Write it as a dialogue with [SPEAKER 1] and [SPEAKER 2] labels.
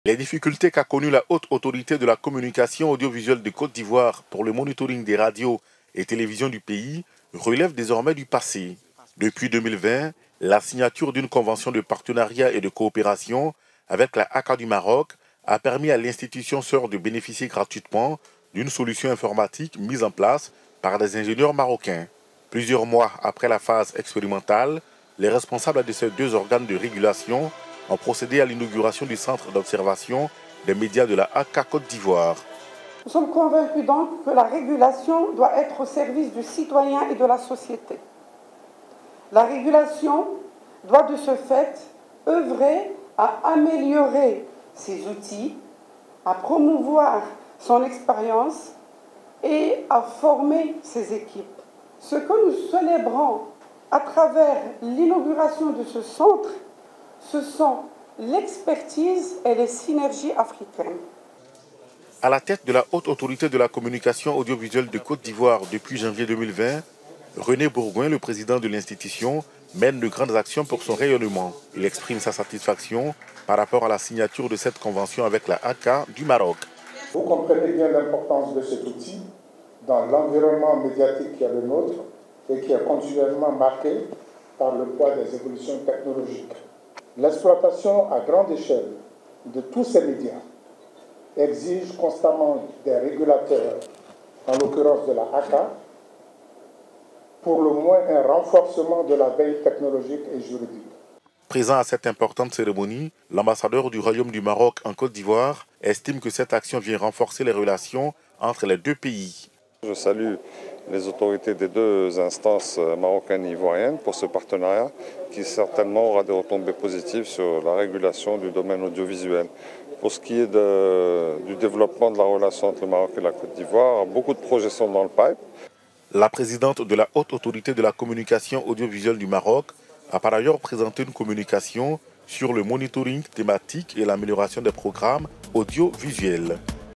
[SPEAKER 1] Les difficultés qu'a connues la haute autorité de la communication audiovisuelle de Côte d'Ivoire pour le monitoring des radios et télévisions du pays relèvent désormais du passé. Depuis 2020, la signature d'une convention de partenariat et de coopération avec la ACA du Maroc a permis à l'institution sœur de bénéficier gratuitement d'une solution informatique mise en place par des ingénieurs marocains. Plusieurs mois après la phase expérimentale, les responsables de ces deux organes de régulation ont procédé à l'inauguration du centre d'observation des médias de la ACA Côte d'Ivoire.
[SPEAKER 2] Nous sommes convaincus donc que la régulation doit être au service du citoyen et de la société. La régulation doit de ce fait œuvrer à améliorer ses outils, à promouvoir son expérience et à former ses équipes. Ce que nous célébrons à travers l'inauguration de ce centre, ce sont l'expertise et les synergies africaines.
[SPEAKER 1] À la tête de la haute autorité de la communication audiovisuelle de Côte d'Ivoire depuis janvier 2020, René Bourgoin, le président de l'institution, mène de grandes actions pour son rayonnement. Il exprime sa satisfaction par rapport à la signature de cette convention avec la ACA du Maroc.
[SPEAKER 3] Vous comprenez bien l'importance de cet outil dans l'environnement médiatique qui est le nôtre et qui est continuellement marqué par le poids des évolutions technologiques. L'exploitation à grande échelle de tous ces médias exige constamment des régulateurs, en l'occurrence de la ACA, pour le moins un renforcement de la veille technologique et juridique.
[SPEAKER 1] Présent à cette importante cérémonie, l'ambassadeur du Royaume du Maroc en Côte d'Ivoire estime que cette action vient renforcer les relations entre les deux pays.
[SPEAKER 4] Je salue les autorités des deux instances marocaines et ivoiriennes pour ce partenariat qui certainement aura des retombées positives sur la régulation du domaine audiovisuel. Pour ce qui est du développement de la relation entre le Maroc et la Côte d'Ivoire, beaucoup de projets sont dans le pipe.
[SPEAKER 1] La présidente de la haute autorité de la communication audiovisuelle du Maroc a par ailleurs présenté une communication sur le monitoring thématique et l'amélioration des programmes audiovisuels.